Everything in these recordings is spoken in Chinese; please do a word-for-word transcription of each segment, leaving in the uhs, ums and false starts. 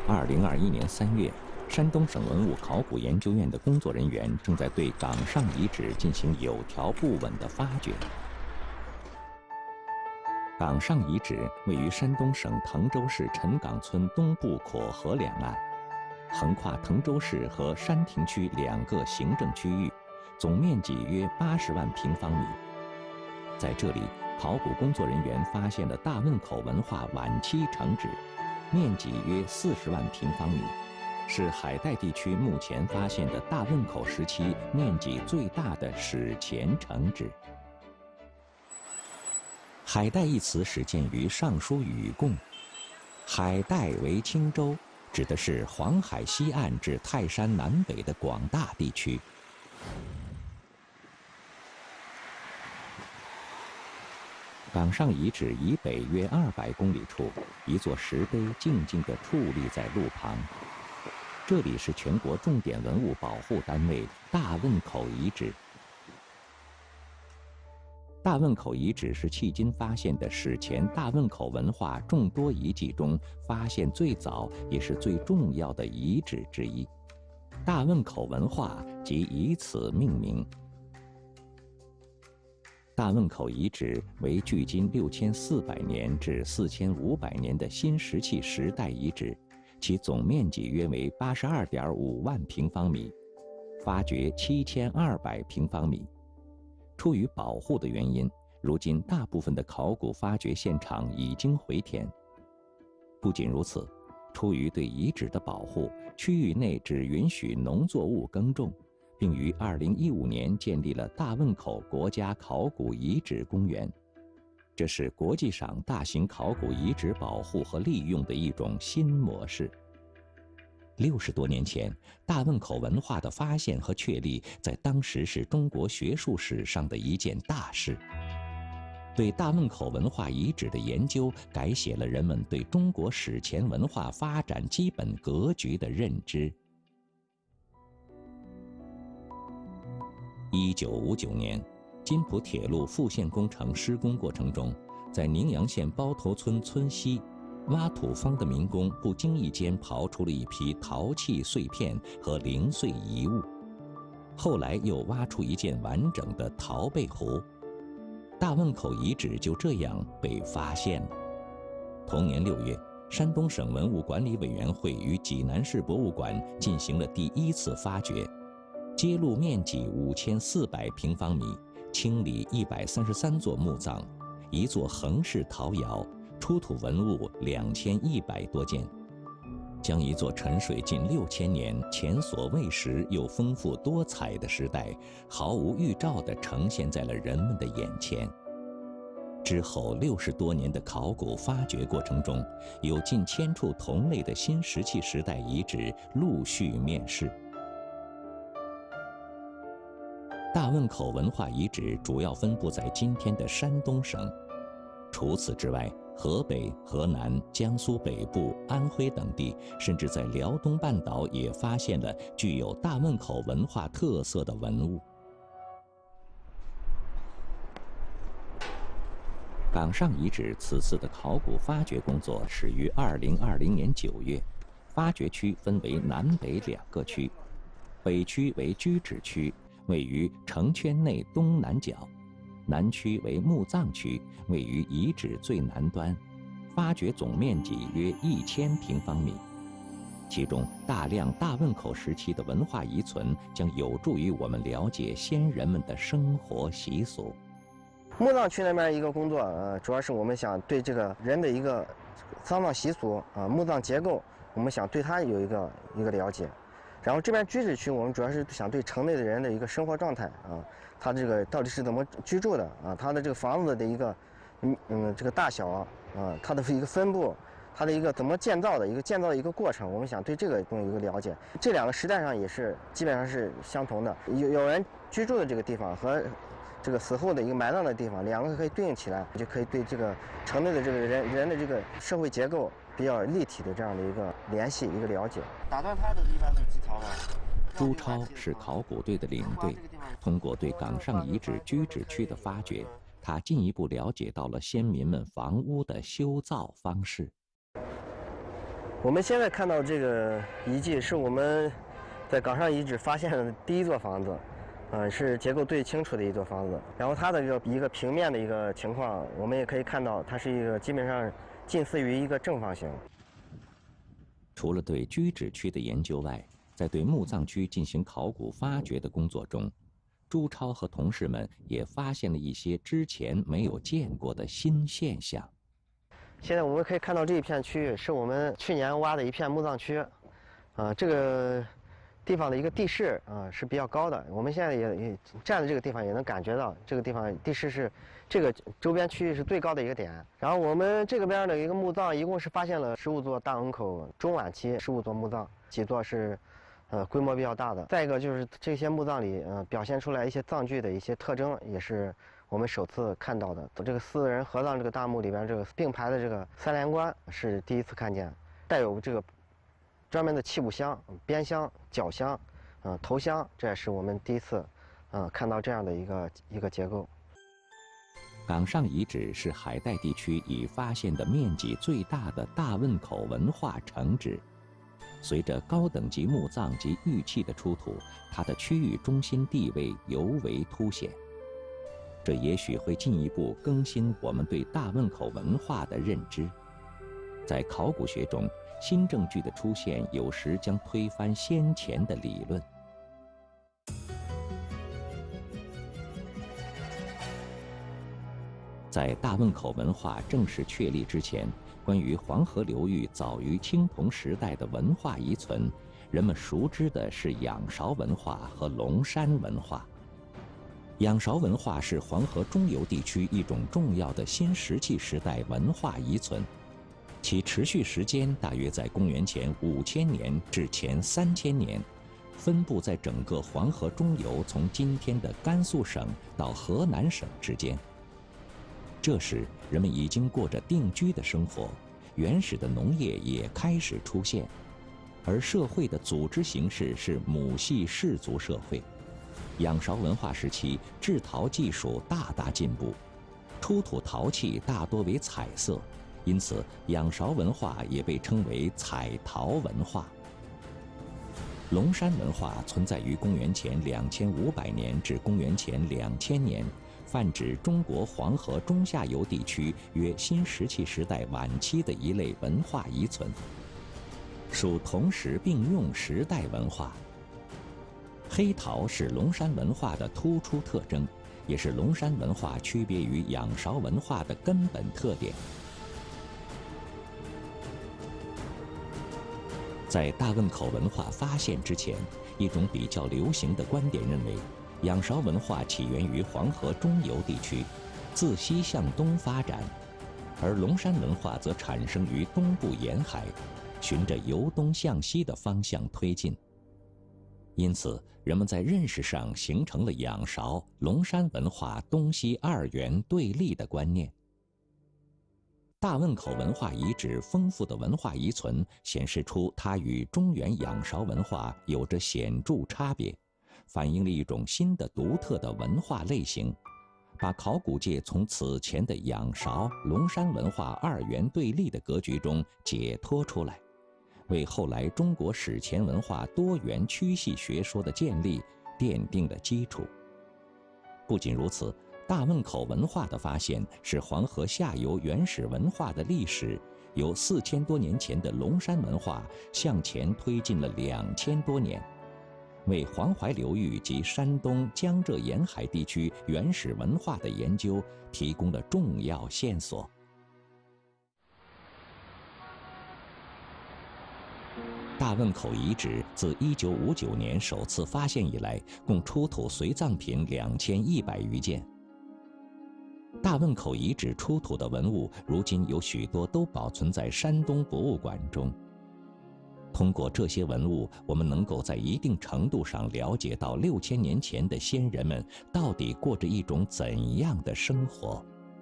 二零二一年三月，山东省文物考古研究院的工作人员正在对岗上遗址进行有条不紊的发掘。岗上遗址位于山东省滕州市陈岗村东部洘河两岸，横跨滕州市和山亭区两个行政区域，总面积约八十万平方米。在这里，考古工作人员发现了大汶口文化晚期城址，面积约四十万平方米，是海带地区目前发现的大汶口时期面积最大的史前城址。海带一词始见于《尚书禹贡》，海带为青州，指的是黄海西岸至泰山南北的广大地区。岗上遗址以北约二百公里处，一座石碑静静地矗立在路旁。这里是全国重点文物保护单位大汶口遗址。大汶口遗址是迄今发现的史前大汶口文化众多遗迹中发现最早也是最重要的遗址之一。大汶口文化即以此命名。大汶口遗址为距今六千四百年至四千五百年的新石器时代遗址，其总面积约为八十二点五万平方米，发掘七千二百平方米。出于保护的原因，如今大部分的考古发掘现场已经回填。不仅如此，出于对遗址的保护，区域内只允许农作物耕种，并于二零一五年建立了大汶口国家考古遗址公园。这是国际上大型考古遗址保护和利用的一种新模式。六十多年前，大汶口文化的发现和确立，在当时是中国学术史上的一件大事。对大汶口文化遗址的研究，改写了人们对中国史前文化发展基本格局的认知。一九五九年，津浦铁路复线工程施工过程中，在宁阳县包头村村西，挖土方的民工不经意间刨出了一批陶器碎片和零碎遗物，后来又挖出一件完整的陶背壶，大汶口遗址就这样被发现了。同年六月，山东省文物管理委员会与济南市博物馆进行了第一次发掘，揭露面积五千四百平方米，清理一百三十三座墓葬，一座横式陶窑，出土文物两千一百多件，将一座沉水近六千年、前所未识又丰富多彩的时代，毫无预兆地呈现在了人们的眼前。之后六十多年的考古发掘过程中，有近千处同类的新石器时代遗址陆续面世。大汶口文化遗址主要分布在今天的山东省，除此之外，河北、河南、江苏北部、安徽等地，甚至在辽东半岛也发现了具有大汶口文化特色的文物。岗上遗址此次的考古发掘工作始于二零二零年九月，发掘区分为南北两个区，北区为居址区，位于城圈内东南角。南区为墓葬区，位于遗址最南端，发掘总面积约一千平方米。其中大量大汶口时期的文化遗存，将有助于我们了解先人们的生活习俗。 墓葬区那边一个工作，呃，主要是我们想对这个人的一个丧葬习俗啊、墓葬结构，我们想对它有一个一个了解。然后这边居址区，我们主要是想对城内的人的一个生活状态啊，他这个到底是怎么居住的啊，他的这个房子的一个，嗯嗯，这个大小啊，啊，它的一个分布，它的一个怎么建造的一个建造的一个过程，我们想对这个东西有一个了解。这两个时代上也是基本上是相同的，有有人居住的这个地方和这个死后的一个埋葬的地方，两个可以对应起来，就可以对这个城内的这个人人的这个社会结构比较立体的这样的一个联系，一个了解。打断他的一般的几条呢？ 朱超是考古队的领队，通过对岗上遗址居址区的发掘，他进一步了解到了先民们房屋的修造方式。 我们现在看到这个遗迹是我们在岗上遗址发现的第一座房子，嗯，是结构最清楚的一座房子。然后它的一个一个平面的一个情况，我们也可以看到，它是一个基本上近似于一个正方形。 除了对居址区的研究外，在对墓葬区进行考古发掘的工作中，朱超和同事们也发现了一些之前没有见过的新现象。 现在我们可以看到这一片区域是我们去年挖的一片墓葬区，啊，这个地方的一个地势啊是比较高的。我们现在也也站在这个地方也能感觉到，这个地方地势是这个周边区域是最高的一个点。然后我们这个边的一个墓葬一共是发现了十五座大汶口中晚期十五座墓葬，几座是呃规模比较大的。再一个就是这些墓葬里呃表现出来一些葬具的一些特征，也是我们首次看到的。这个四人合葬这个大墓里边，这个并排的这个三连棺是第一次看见，带有这个专门的器物箱、边箱、脚箱、呃头箱，这也是我们第一次呃看到这样的一个一个结构。 岗上遗址是海带地区已发现的面积最大的大汶口文化城址。随着高等级墓葬及玉器的出土，它的区域中心地位尤为凸显。这也许会进一步更新我们对大汶口文化的认知。在考古学中，新证据的出现有时将推翻先前的理论。在大汶口文化正式确立之前，关于黄河流域早于青铜时代的文化遗存，人们熟知的是仰韶文化和龙山文化。仰韶文化是黄河中游地区一种重要的新石器时代文化遗存，其持续时间大约在公元前五千年至前三千年，分布在整个黄河中游，从今天的甘肃省到河南省之间。这时，人们已经过着定居的生活，原始的农业也开始出现，而社会的组织形式是母系氏族社会。仰韶文化时期，制陶技术大大进步，出土陶器大多为彩色，因此仰韶文化也被称为彩陶文化。龙山文化存在于公元前两千五百年至公元前两千年，泛指中国黄河中下游地区约新石器时代晚期的一类文化遗存，属同时并用时代文化。黑陶是龙山文化的突出特征，也是龙山文化区别于仰韶文化的根本特点。在大汶口文化发现之前，一种比较流行的观点认为，仰韶文化起源于黄河中游地区，自西向东发展，而龙山文化则产生于东部沿海，循着由东向西的方向推进。因此，人们在认识上形成了仰韶、龙山文化东西二元对立的观念。大汶口文化遗址丰富的文化遗存显示出它与中原仰韶文化有着显著差别，反映了一种新的独特的文化类型，把考古界从此前的仰韶、龙山文化二元对立的格局中解脱出来，为后来中国史前文化多元区系学说的建立奠定了基础。不仅如此，大汶口文化的发现使黄河下游原始文化的历史由四千多年前的龙山文化向前推进了两千多年，为黄淮流域及山东、江浙沿海地区原始文化的研究提供了重要线索。大汶口遗址自一九五九年首次发现以来，共出土随葬品两千一百余件。大汶口遗址出土的文物，如今有许多都保存在山东博物馆中。通过这些文物，我们能够在一定程度上了解到六千年前的先人们到底过着一种怎样的生活。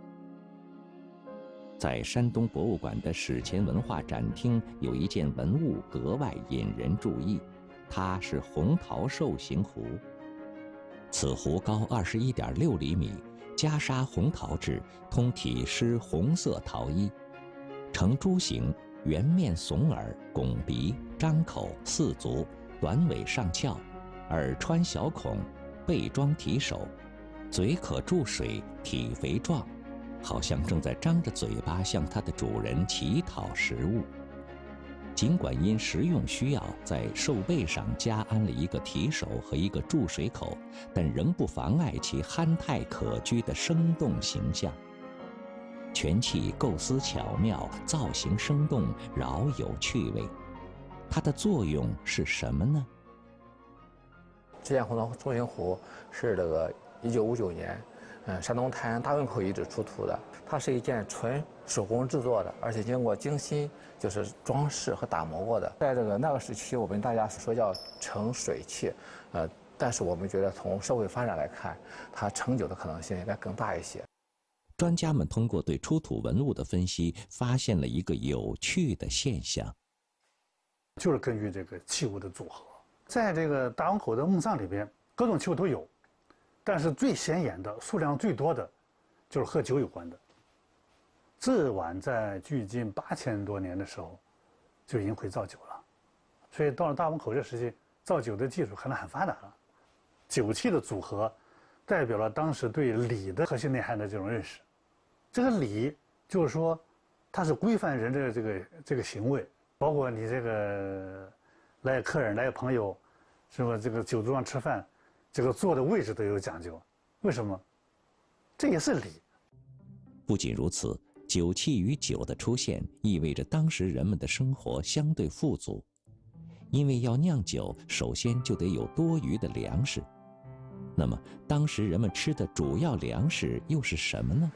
在山东博物馆的史前文化展厅，有一件文物格外引人注意，它是红陶兽形壶。此壶高二十一点六厘米，袈裟红陶制，通体施红色陶衣，呈珠形， 圆面耸耳，拱鼻，张口，四足，短尾上翘，耳穿小孔，背装体首，嘴可注水，体肥壮，好像正在张着嘴巴向它的主人乞讨食物。尽管因食用需要在兽背上加安了一个提手和一个注水口，但仍不妨碍其憨态可掬的生动形象。全器构思巧妙，造型生动，饶有趣味。它的作用是什么呢？ 之前红的中型壶是这个一九五九年，嗯，山东泰安大汶口遗址出土的。它是一件纯手工制作的，而且经过精心就是装饰和打磨过的。在这个那个时期，我们大家说叫盛水器，呃，但是我们觉得从社会发展来看，它盛酒的可能性应该更大一些。 专家们通过对出土文物的分析，发现了一个有趣的现象， 就是根据这个器物的组合，在这个大汶口的墓葬里边，各种器物都有，但是最显眼的、数量最多的，就是和酒有关的。这碗在距今八千多年的时候，就已经会造酒了，所以到了大汶口这时期，造酒的技术可能很发达了。酒器的组合，代表了当时对礼的核心内涵的这种认识。这个礼就是说，它是规范人的这个这个行为，包括你这个来客人、来朋友，是吧？这个酒桌上吃饭，这个坐的位置都有讲究。为什么？这也是礼。 不仅如此，酒器与酒的出现意味着当时人们的生活相对富足，因为要酿酒，首先就得有多余的粮食。那么，当时人们吃的主要粮食又是什么呢？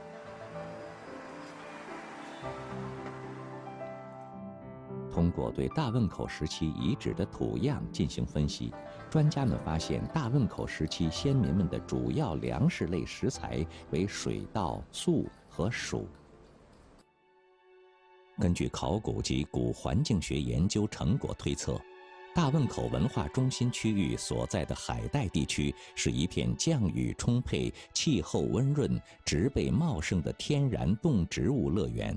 通过对大汶口时期遗址的土样进行分析，专家们发现大汶口时期先民们的主要粮食类食材为水稻、粟和黍。根据考古及古环境学研究成果推测，大汶口文化中心区域所在的海带地区是一片降雨充沛、气候温润、植被茂盛的天然动植物乐园。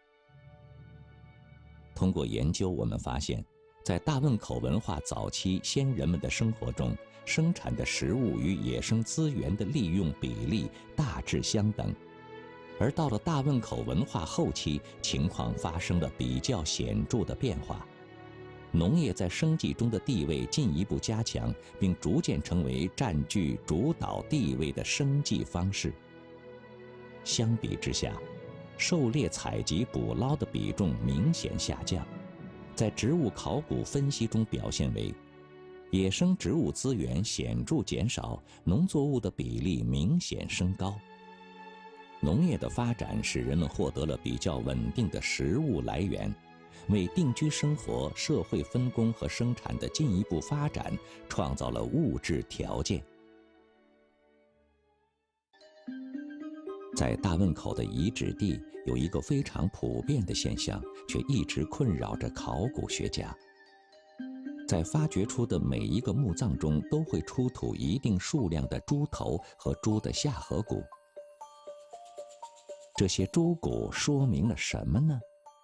通过研究，我们发现，在大汶口文化早期先人们的生活中，生产的食物与野生资源的利用比例大致相等。而到了大汶口文化后期，情况发生了比较显著的变化。农业在生计中的地位进一步加强，并逐渐成为占据主导地位的生计方式。相比之下，狩猎采集捕捞的比重明显下降，在植物考古分析中表现为，野生植物资源显著减少，农作物的比例明显升高。农业的发展使人们获得了比较稳定的食物来源，为定居生活、社会分工和生产的进一步发展创造了物质条件。在大汶口的遗址地有一个非常普遍的现象，却一直困扰着考古学家。在发掘出的每一个墓葬中，都会出土一定数量的猪头和猪的下颌骨。这些猪骨说明了什么呢？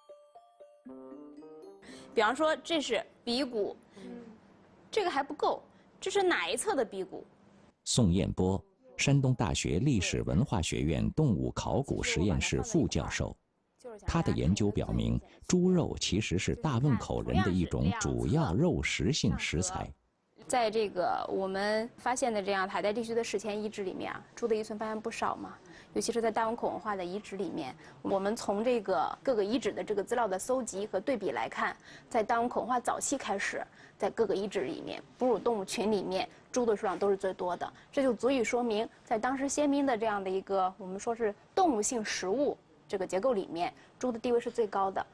比方说，这是鼻骨，这个还不够，这是哪一侧的鼻骨？ 宋彦波，山东大学历史文化学院动物考古实验室副教授，他的研究表明，猪肉其实是大汶口人的一种主要肉食性食材。 在这个我们发现的这样海带地区的史前遗址里面啊，猪的遗存发现不少嘛，尤其是在大汶口文化的遗址里面，我们从这个各个遗址的这个资料的搜集和对比来看，在大汶口文化早期开始，在各个遗址里面，哺乳动物群里面，猪的数量都是最多的，这就足以说明，在当时先民的这样的一个我们说是动物性食物这个结构里面，猪的地位是最高的。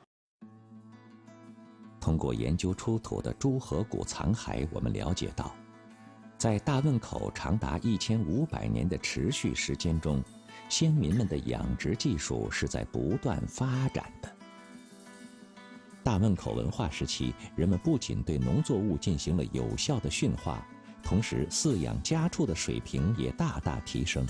通过研究出土的猪颌骨残骸，我们了解到，在大汶口长达一千五百年的持续时间中，先民们的养殖技术是在不断发展的。大汶口文化时期，人们不仅对农作物进行了有效的驯化，同时饲养家畜的水平也大大提升。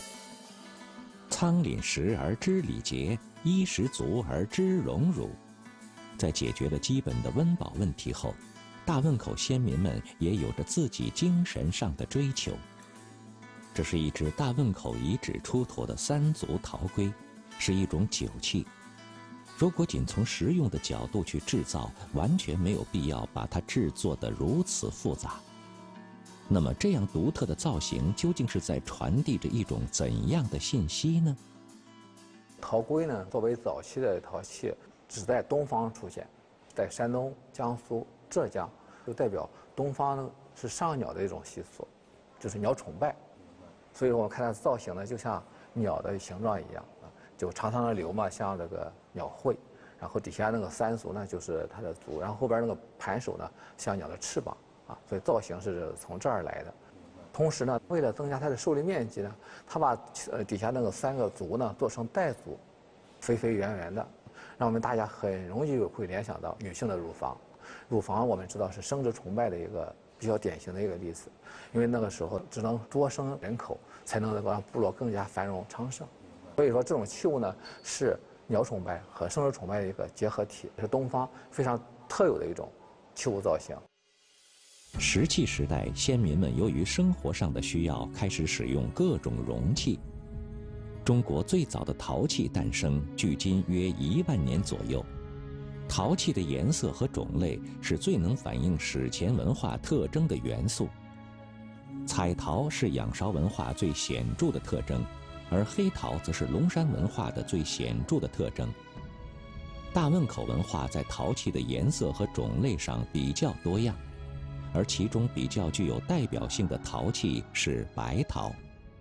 仓廪实而知礼节，衣食足而知荣辱。 在解决了基本的温饱问题后，大汶口先民们也有着自己精神上的追求。这是一只大汶口遗址出土的三足陶龟，是一种酒器。如果仅从实用的角度去制造，完全没有必要把它制作得如此复杂。那么，这样独特的造型究竟是在传递着一种怎样的信息呢？ 陶龟呢，作为早期的陶器，只在东方出现，在山东、江苏、浙江，就代表东方呢是上鸟的一种习俗，就是鸟崇拜。所以我们看它的造型呢，就像鸟的形状一样啊，就长长的瘤嘛，像这个鸟喙，然后底下那个三足呢，就是它的足，然后后边那个盘手呢，像鸟的翅膀。所以造型是从这儿来的。同时呢，为了增加它的受力面积呢，它把呃底下那个三个足呢做成带足，肥肥圆圆的，让我们大家很容易会联想到女性的乳房。乳房我们知道是生殖崇拜的一个比较典型的一个例子，因为那个时候只能多生人口，才能够让部落更加繁荣昌盛。所以说这种器物呢是鸟崇拜和生殖崇拜的一个结合体，是东方非常特有的一种器物造型。 石器时代，先民们由于生活上的需要，开始使用各种容器。中国最早的陶器诞生，距今约一万年左右。陶器的颜色和种类是最能反映史前文化特征的元素。彩陶是仰韶文化最显著的特征，而黑陶则是龙山文化的最显著的特征。大汶口文化在陶器的颜色和种类上比较多样。而其中比较具有代表性的陶器是白陶。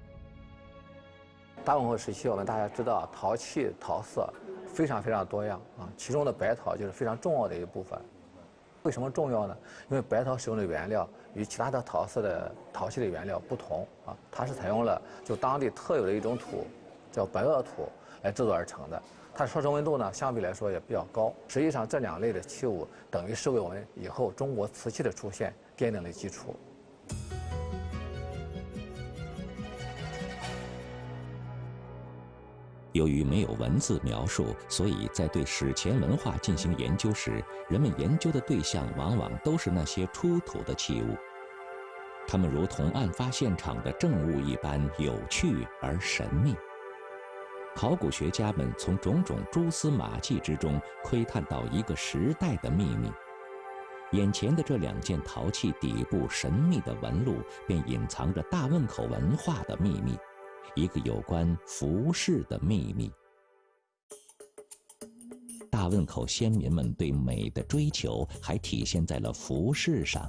大汶口时期，我们大家知道，陶器陶色非常非常多样啊，其中的白陶就是非常重要的一部分。为什么重要呢？因为白陶使用的原料与其他的陶色的陶器的原料不同啊，它是采用了就当地特有的一种土，叫白垩土来制作而成的。它的烧成温度呢，相比来说也比较高。实际上，这两类的器物等于是为我们以后中国瓷器的出现奠定了基础。 由于没有文字描述，所以在对史前文化进行研究时，人们研究的对象往往都是那些出土的器物。它们如同案发现场的证物一般有趣而神秘。考古学家们从种种蛛丝马迹之中窥探到一个时代的秘密。眼前的这两件陶器底部神秘的纹路，便隐藏着大汶口文化的秘密，一个有关服饰的秘密。大汶口先民们对美的追求，还体现在了服饰上。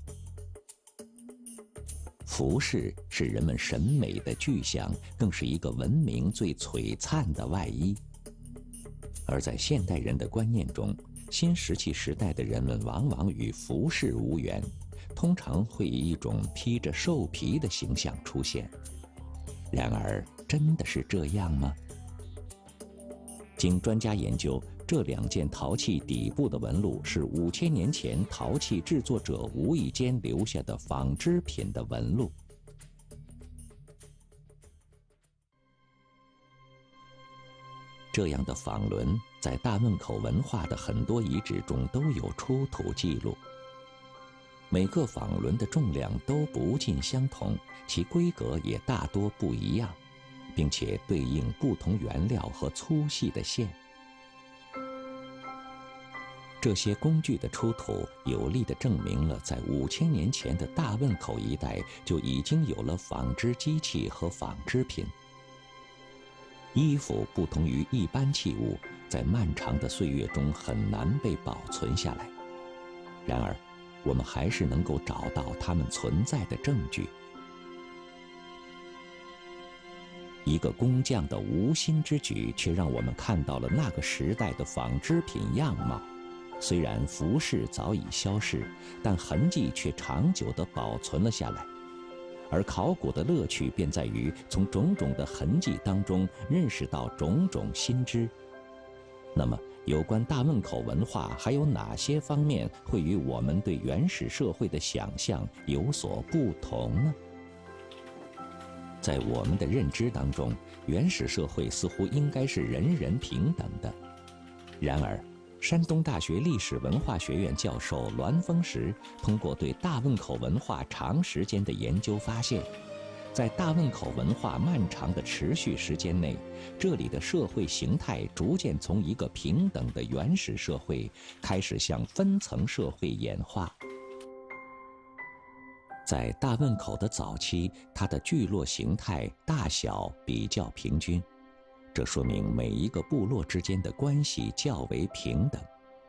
服饰是人们审美的具象，更是一个文明最璀璨的外衣。而在现代人的观念中，新石器时代的人们往往与服饰无缘，通常会以一种披着兽皮的形象出现。然而，真的是这样吗？经专家研究，这两件陶器底部的纹路是五千年前陶器制作者无意间留下的纺织品的纹路。这样的纺轮在大汶口文化的很多遗址中都有出土记录。每个纺轮的重量都不尽相同，其规格也大多不一样，并且对应不同原料和粗细的线。这些工具的出土，有力地证明了在五千年前的大汶口一带就已经有了纺织机器和纺织品。衣服不同于一般器物，在漫长的岁月中很难被保存下来。然而，我们还是能够找到它们存在的证据。一个工匠的无心之举，却让我们看到了那个时代的纺织品样貌。虽然服饰早已消逝，但痕迹却长久地保存了下来。而考古的乐趣便在于从种种的痕迹当中认识到种种新知。那么，有关大汶口文化还有哪些方面会与我们对原始社会的想象有所不同呢？在我们的认知当中，原始社会似乎应该是人人平等的。然而， 山东大学历史文化学院教授栾峰石通过对大汶口文化长时间的研究发现，在大汶口文化漫长的持续时间内，这里的社会形态逐渐从一个平等的原始社会开始向分层社会演化。在大汶口的早期，它的聚落形态大小比较平均，这说明每一个部落之间的关系较为平等。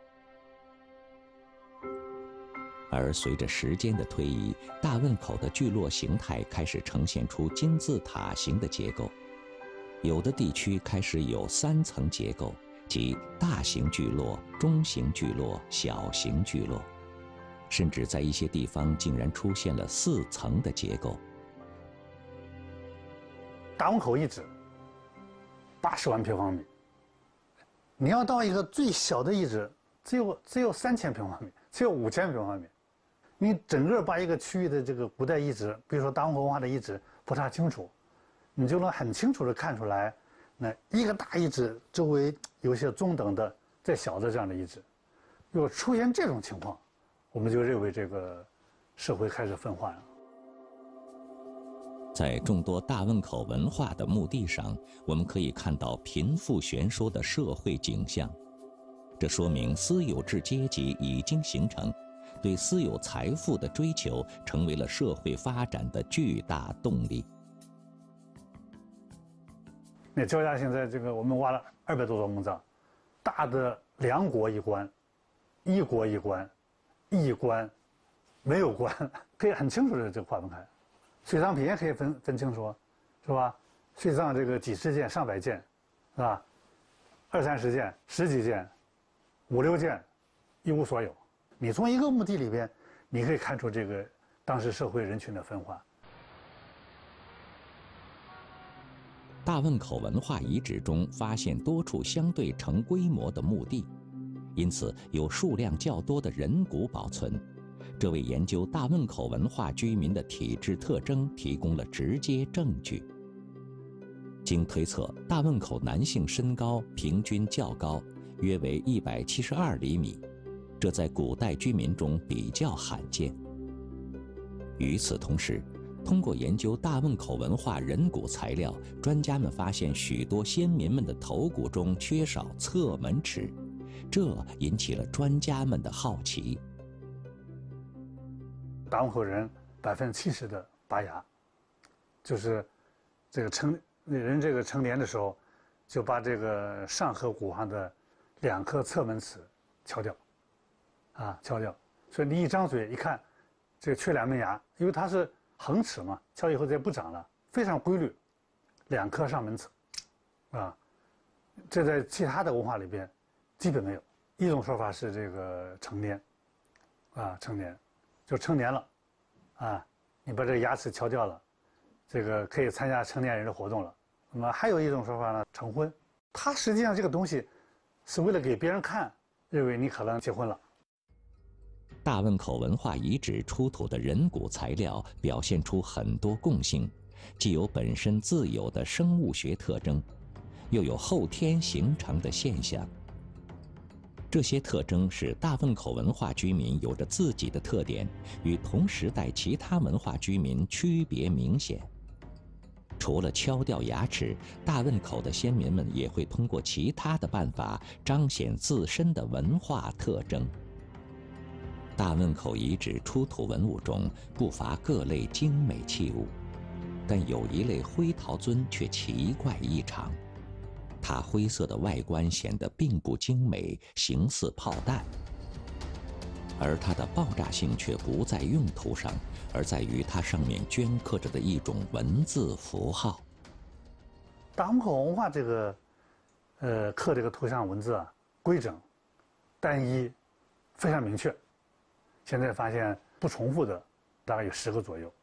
而随着时间的推移，大汶口的聚落形态开始呈现出金字塔形的结构，有的地区开始有三层结构，即大型聚落、中型聚落、小型聚落，甚至在一些地方竟然出现了四层的结构。 大汶口遗址八十万平方米，你要到一个最小的遗址，只有只有三千平方米，只有五千平方米。你整个把一个区域的这个古代遗址，比如说大汶口文化的遗址普查清楚，你就能很清楚地看出来，那一个大遗址周围有些中等的、再小的这样的遗址。如果出现这种情况，我们就认为这个社会开始分化了。 在众多大汶口文化的墓地上，我们可以看到贫富悬殊的社会景象，这说明私有制阶级已经形成，对私有财富的追求成为了社会发展的巨大动力。 那焦家现在这个我们挖了二百多座墓葬，大的两国一关，一国一关，一关，没有关，可以很清楚的这个划分开。随葬品也可以分分清楚，是吧？随葬这个几十件、上百件，是吧？二三十件、十几件、五六件，一无所有。你从一个墓地里边，你可以看出这个当时社会人群的分化。 大汶口文化遗址中发现多处相对成规模的墓地，因此有数量较多的人骨保存，这为研究大汶口文化居民的体质特征提供了直接证据。经推测，大汶口男性身高平均较高，约为一百七十二厘米，这在古代居民中比较罕见。与此同时，通过研究大汶口文化人骨材料，专家们发现许多先民们的头骨中缺少侧门齿，这引起了专家们的好奇。 大汶口人百分之七十的拔牙，就是这个成人这个成年的时候，就把这个上颌骨上的两颗侧门齿敲掉，啊，敲掉。所以你一张嘴一看，这个缺两门牙，因为它是恒齿嘛，敲以后再不长了，非常规律，两颗上门齿，啊，这在其他的文化里边基本没有。一种说法是这个成年，啊，成年。就成年了，啊，你把这个牙齿敲掉了，这个可以参加成年人的活动了。那么还有一种说法呢，成婚，它实际上这个东西是为了给别人看，认为你可能结婚了。 大汶口文化遗址出土的人骨材料表现出很多共性，既有本身自有的生物学特征，又有后天形成的现象。这些特征使大汶口文化居民有着自己的特点，与同时代其他文化居民区别明显。除了敲掉牙齿，大汶口的先民们也会通过其他的办法彰显自身的文化特征。大汶口遗址出土文物中不乏各类精美器物，但有一类灰陶尊却奇怪异常。它灰色的外观显得并不精美，形似炮弹，而它的爆炸性却不在用途上，而在于它上面镌刻着的一种文字符号。 大汶口文化这个，呃，刻这个图像文字啊，规整、单一，非常明确。现在发现不重复的，大概有十个左右。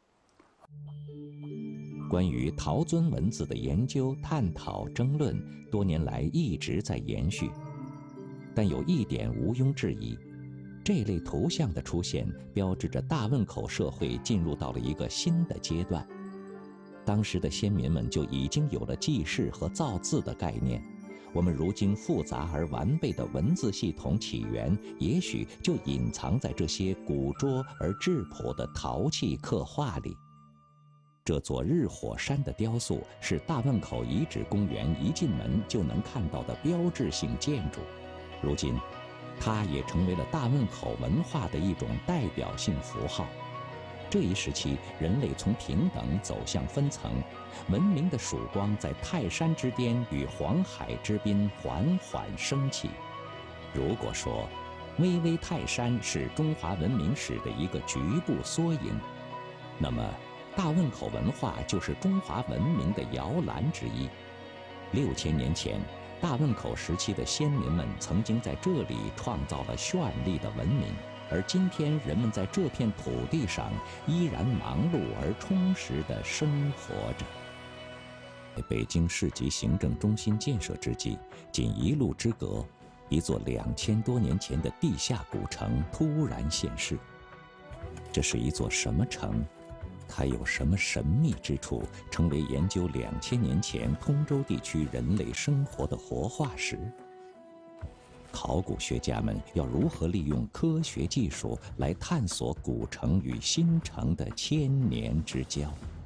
关于陶尊文字的研究、探讨、争论，多年来一直在延续。但有一点毋庸置疑，这类图像的出现，标志着大汶口社会进入到了一个新的阶段。当时的先民们就已经有了记事和造字的概念， 我们如今复杂而完备的文字系统起源，也许就隐藏在这些古拙而质朴的陶器刻画里。这座日火山的雕塑是大汶口遗址公园一进门就能看到的标志性建筑，如今，它也成为了大汶口文化的一种代表性符号。这一时期，人类从平等走向分层，文明的曙光在泰山之巅与黄海之滨缓缓升起。如果说，巍巍泰山是中华文明史的一个局部缩影，那么大汶口文化就是中华文明的摇篮之一。六千年前，大汶口时期的先民们曾经在这里创造了绚丽的文明。而今天，人们在这片土地上依然忙碌而充实地生活着。在北京市级行政中心建设之际，仅一路之隔，一座两千多年前的地下古城突然现世。这是一座什么城？它有什么神秘之处，成为研究两千年前通州地区人类生活的活化石？考古学家们要如何利用科学技术来探索古城与新城的千年之交？